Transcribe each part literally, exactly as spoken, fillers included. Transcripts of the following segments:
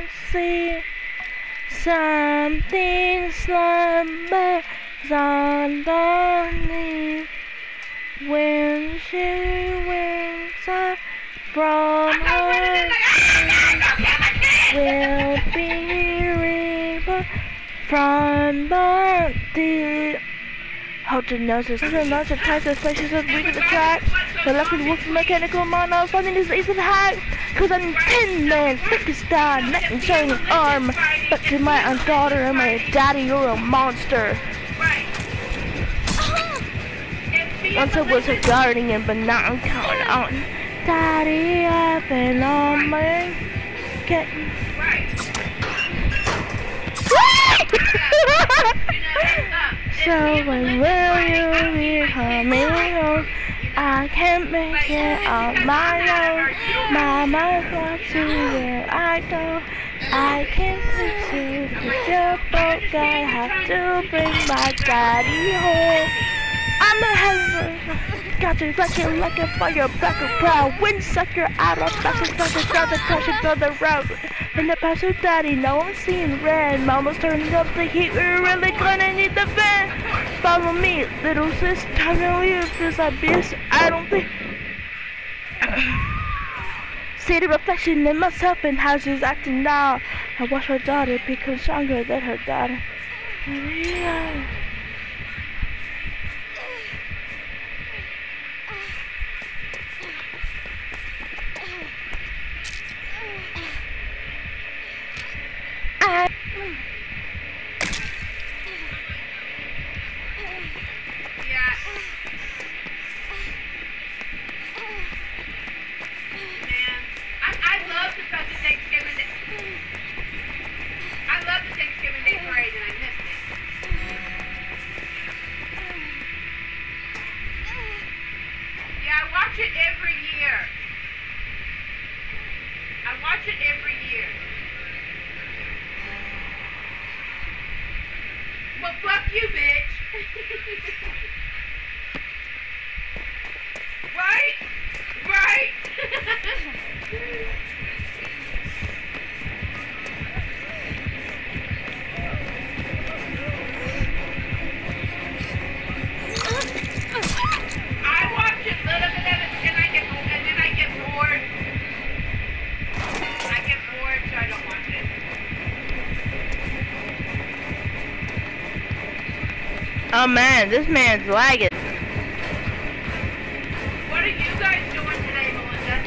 see something slumbers underneath when she wakes up from her sleep. Will be reborn from the deep. Hold the noses, the nose of ties, the spaces of weak the track. The left with wolf mechanical mono, finding this easy to hack. Cause I'm tin man, thick as star, neck and shining arm. But to my own daughter and my daddy, you're a monster. Once I was a guardian, but now I'm counting on daddy up and on my getting. So when will you be coming home? I can't make it on my own. Mama wants to where I go. I can't fix it with your boat. I have to bring my daddy home. I'm a heaven. Got you flashing like a firecracker proud. Windsucker out of fashion, fashion, fashion, crashing on the road. In the past with daddy, now I'm seeing red. Mama's turning up the heat, we're really gonna need the fan. Follow me, little sis, time to leave this abyss. I don't think. See the reflection in myself and how she's acting now. I watch her daughter become stronger than her dad. Yeah. I Oh man, this man's lagging. What are you guys doing today, Melinda?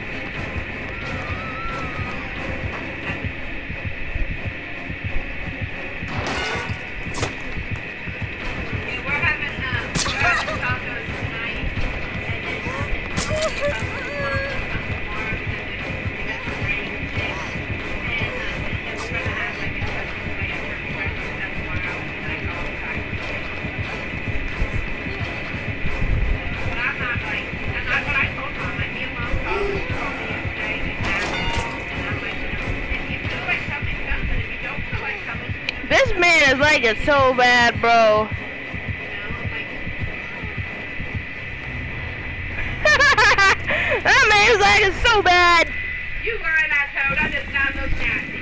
Yeah, we're having, um, we're having tacos tonight, and then we're tomorrow because it's, we got some rain today, and, uh, and then we're gonna have like a special play at turkey breakfast stuff tomorrow, and I call it tacos. But I'm not like, and that's what I told Mom. Like, me and Mom called, she called me yesterday and asked me, and I'm like, you know, if you feel like coming, come, but if you don't feel like coming, you know, This man is lagging so bad, bro. you know, like, That man is lagging so bad. you learn that code, I just not look nasty.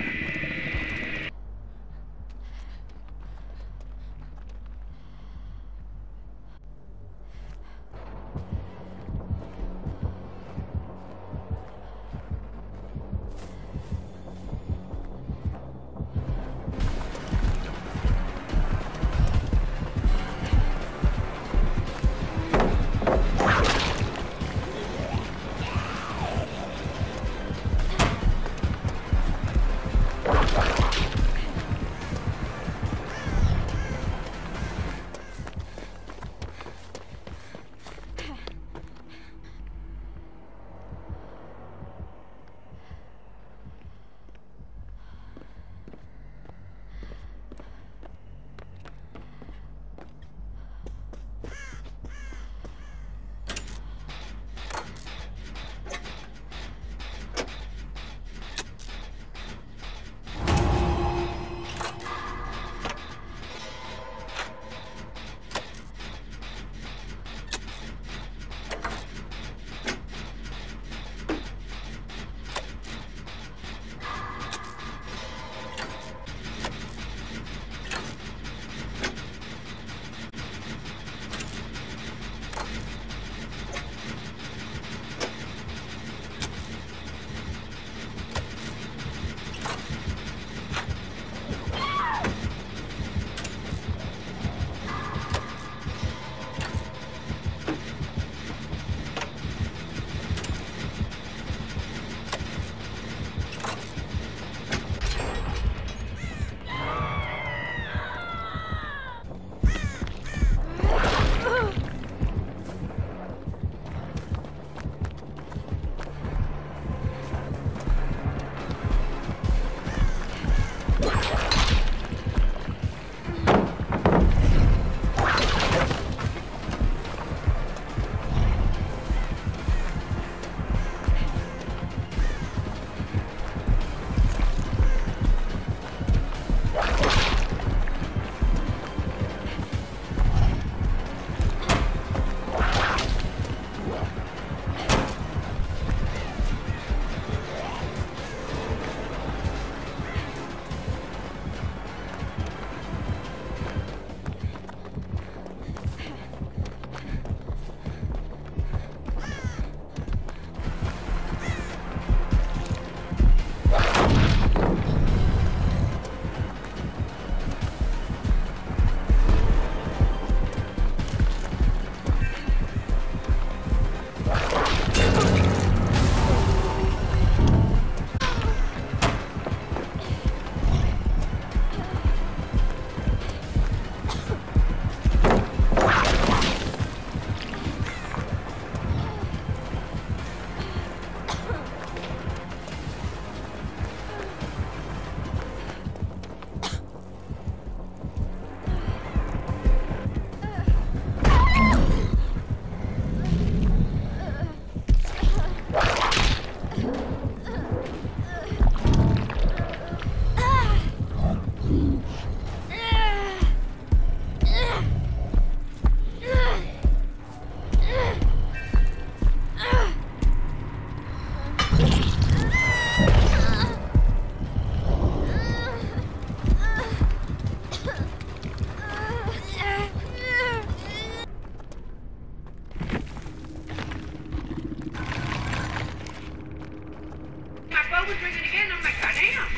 Was ringing again, I'm like, God damn.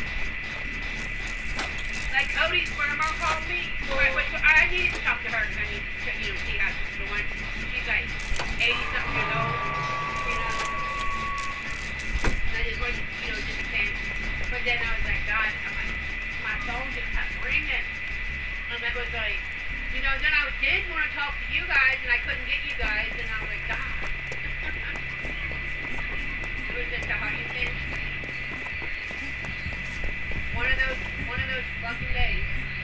Like Cody's grandma called me. Right, which I needed to talk to her because I need to, you know, see how she's doing. She's like eighty something years old, you know. And I just wasn't, you know, just saying. But then I was like, God, I'm like, my phone just kept ringing. And it was like, you know, then I did want to talk to you guys and I couldn't get you guys. And I was like, God. It was just a hard thing. One of those, one of those fucking days.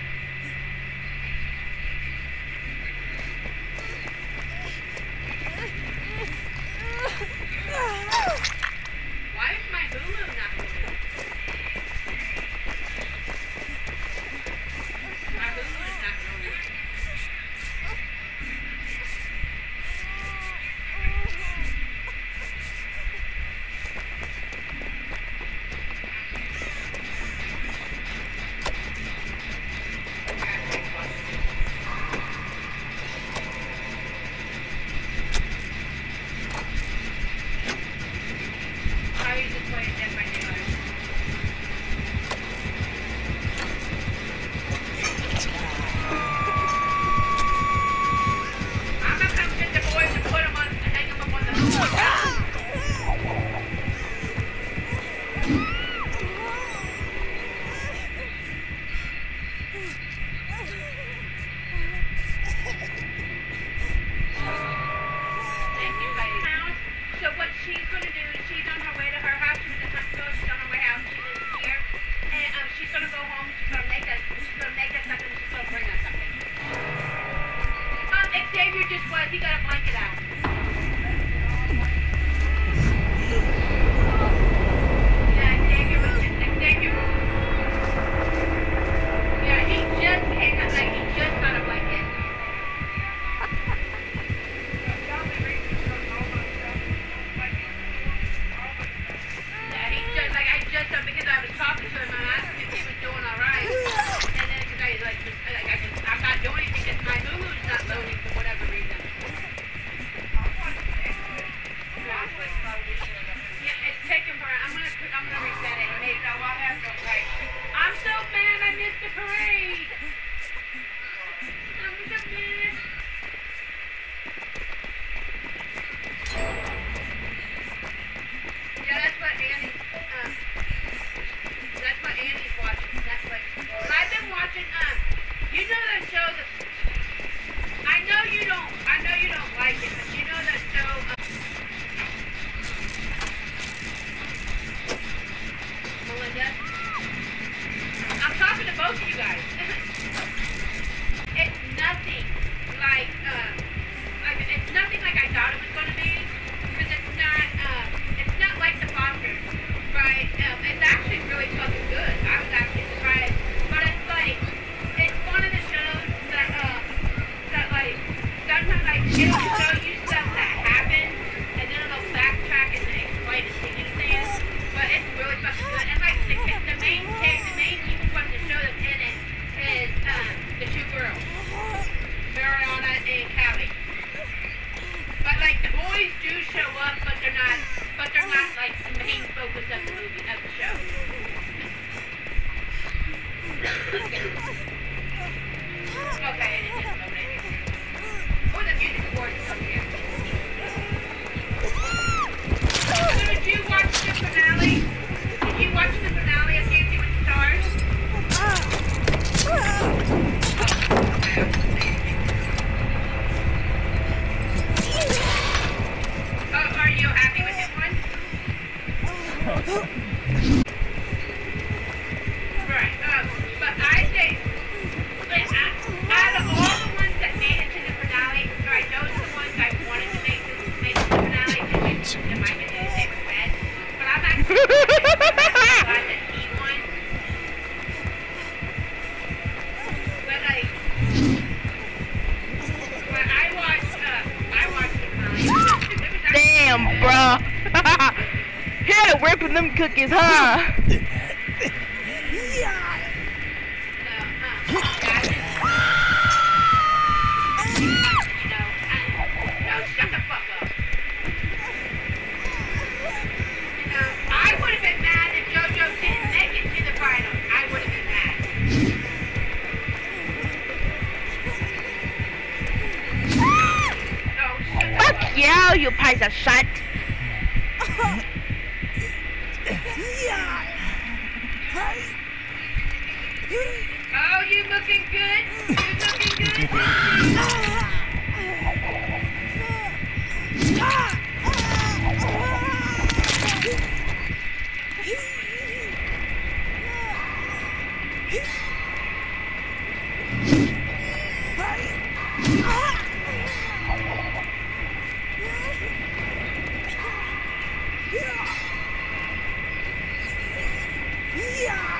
Why is my Hulu not moving? My Hulu is not moving. ripping them cookies, huh? No, uh, that is, you know, uh, no, shut the fuck up. You know, I would have been mad if JoJo didn't make it to the finals. I would have been mad. No, shut the fuck Fuck you, you piece of shit. Oh, you looking good? You looking good? Yeah!